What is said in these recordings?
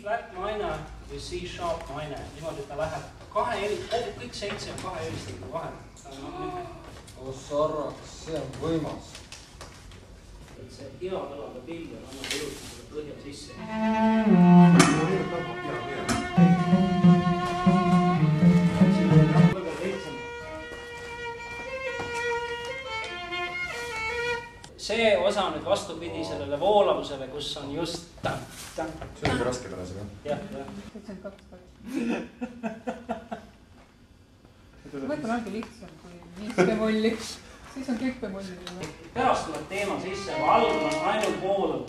C-flat maine või C-sharp maine, niimoodi, et ta läheb kõik 7 on 2 helistiku vahel. Sarraks, see on võimas. Et see hea kõlada pilli on annab ilusti selle põhja sisse. See osa nüüd vastupidi sellele voolavusele, kus on just see on ikka raske peale seda. Jah. 72 päris. Võtan algi lihtsam kui 5 bemolli, siis on kõik bemolli. Pärast tuleb teema sisse, aga algab on ainult voolavus.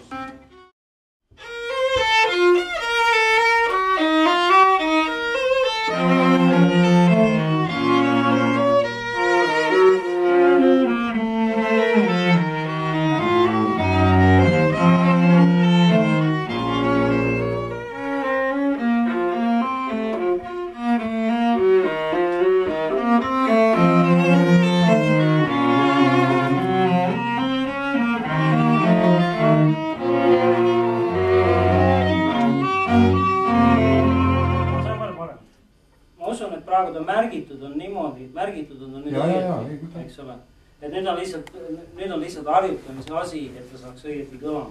Praegu ta märgitud on niimoodi, et märgitud on nüüd õieti, eks ole. Et nüüd on lihtsalt harjutamise asi, et ta saaks õieti kõlama.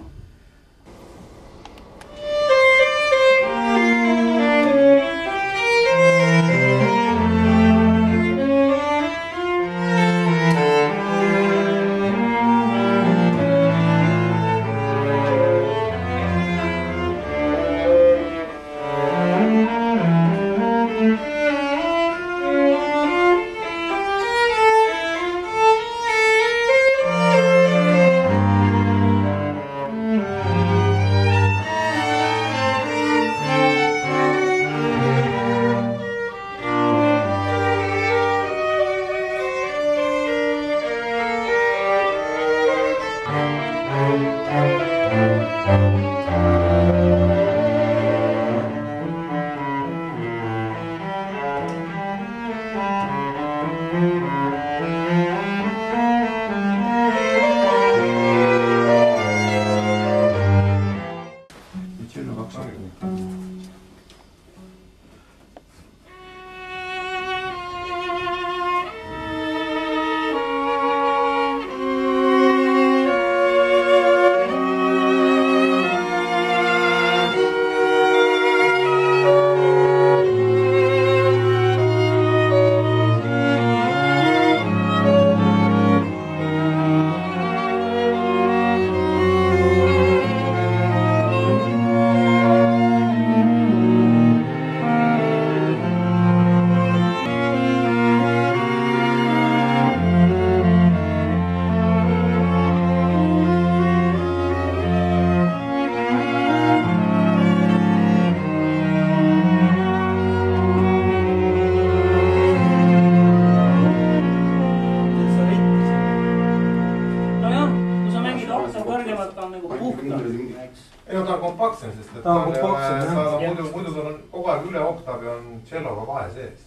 Muidu sul on kogu aeg üle oktaavi on celloga vahe sees.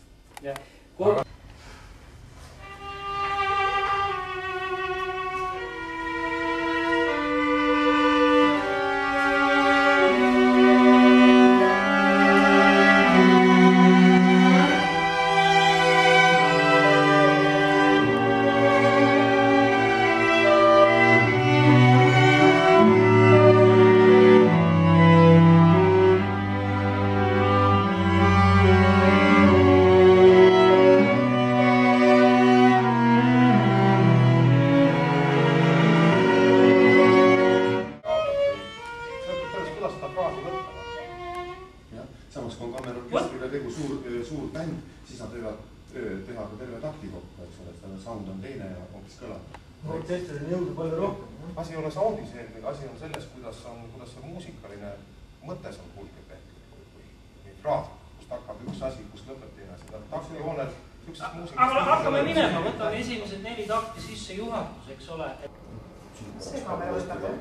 Samas kui on Chamber Orchestriga tegu suur bänd, siis nad võivad teha ka terve takti kokku, eks ole, et sound on teine ja hoopis kõlab. Orkestris on jõudu palju rohkem. Asi ei ole soundis eelmine, asi on selles, kuidas see muusikaline mõte seal kulgeb ehk või fraas, kust hakkab üks asi, kust lõpeb teine asi. Taktijooned, ükses muusikast... Aga hakkame minema, võtame esimesed 4 takti sisse juhatus, eks ole. Sega me võtame.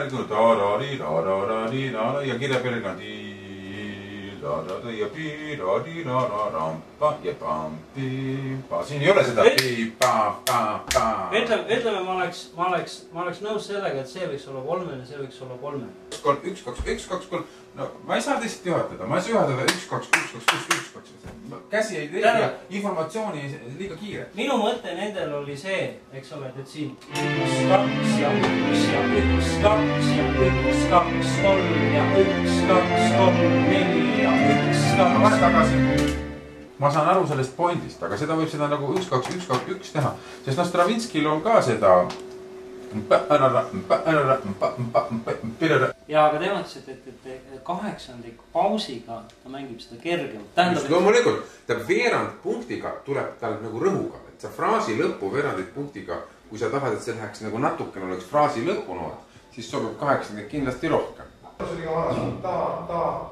ja kirja peale ka siin ei ole seda. Ütleme, ma oleks nõus sellega, et see võiks olla 3 ja see võiks olla 3. 1, 2, 1, 2, 3. No, ma ei saa teist juhatada. Ma ei saa juhatada 1, 2, 1, 2, 1, 2. Käsi ei tee ja informatsiooni liiga kiire. Minu mõte nendel oli see, eks ole, et siin 1, 2 ja 1 ja 1, 2 ja 1, 2, 3 ja 1, 2, 3, 4 ja 1, 2. Vahe tagasi. Ma saan aru sellest pointist, aga seda võib seda nagu 1, 2, 1, 2, 1 teha. Sest Stravinskil on ka seda ja aga te mõtlesid, et 8. pausiga ta mängib seda kergemalt. Loomulikult, ta veerand punktiga tuleb tal nagu rõhuga. Et sa fraasi lõppu veerandit punktiga, kui sa tahad, et see läheks nagu natukene oleks fraasi lõpunood, siis sobib 8 kindlasti rohkem. See oli ka vanas.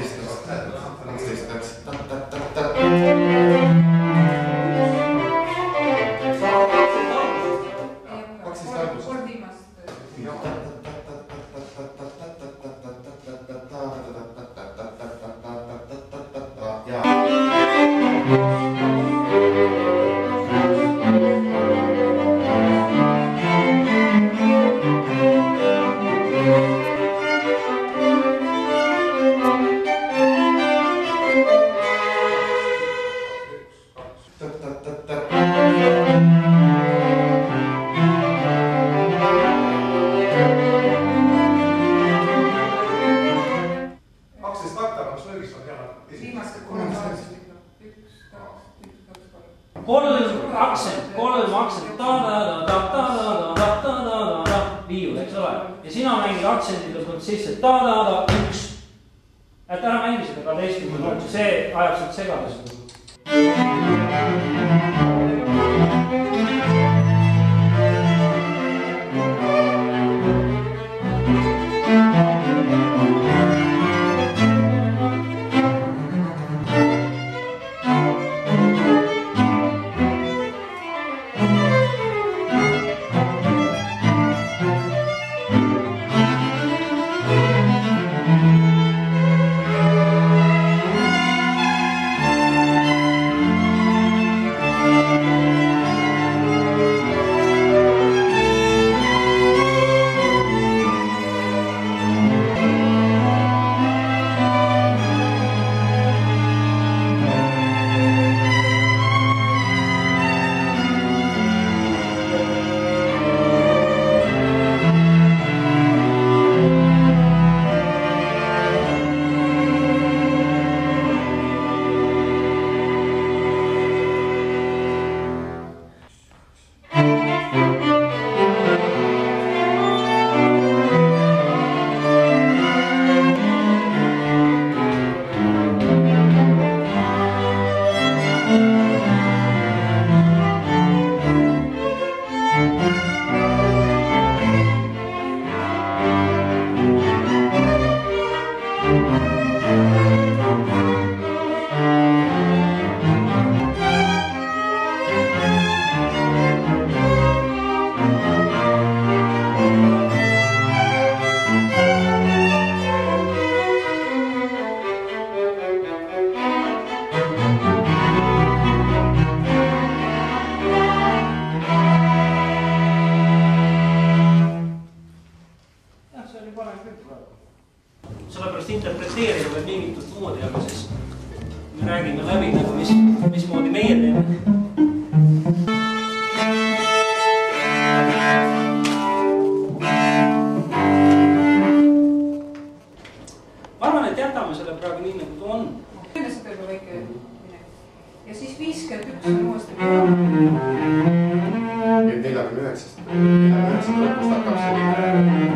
3 aktsent, viiul, eks ole. Ja sina mängid aktsentide poolt sisse, 1. Et ära mängi seda 12. See ajab sealt segadust. Sellepärast interpreteerida võib nii mitut moodi, aga siis me räägime läbi nagu mismoodi meie teeme. Ma arvan, et jätame selle praegu nii nagu ta on. Seda juba väike minek. Ja siis 51 on uuesti peale. 49 lõpust hakkab selline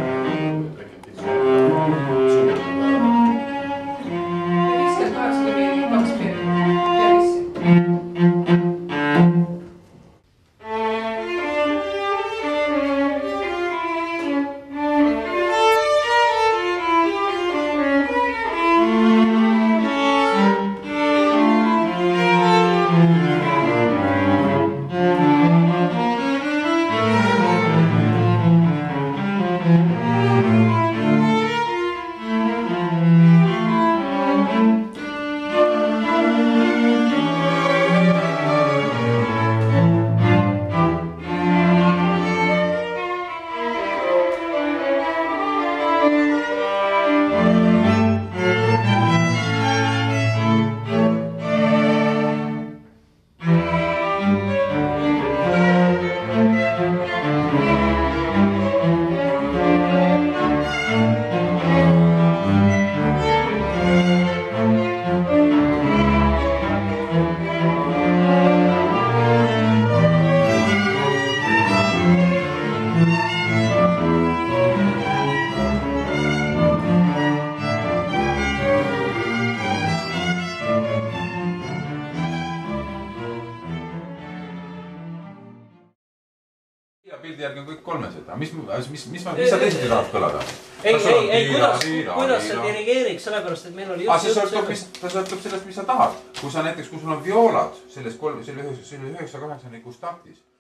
pildi järgi on kõik kolmesed, aga mis sa teisiti tahad kõlada? Ei, kuidas sa dirigeeriks, sellepärast, et meil oli just ta sõltub sellest, mis sa tahad. Kui sul on violad selles 9-8 taktis,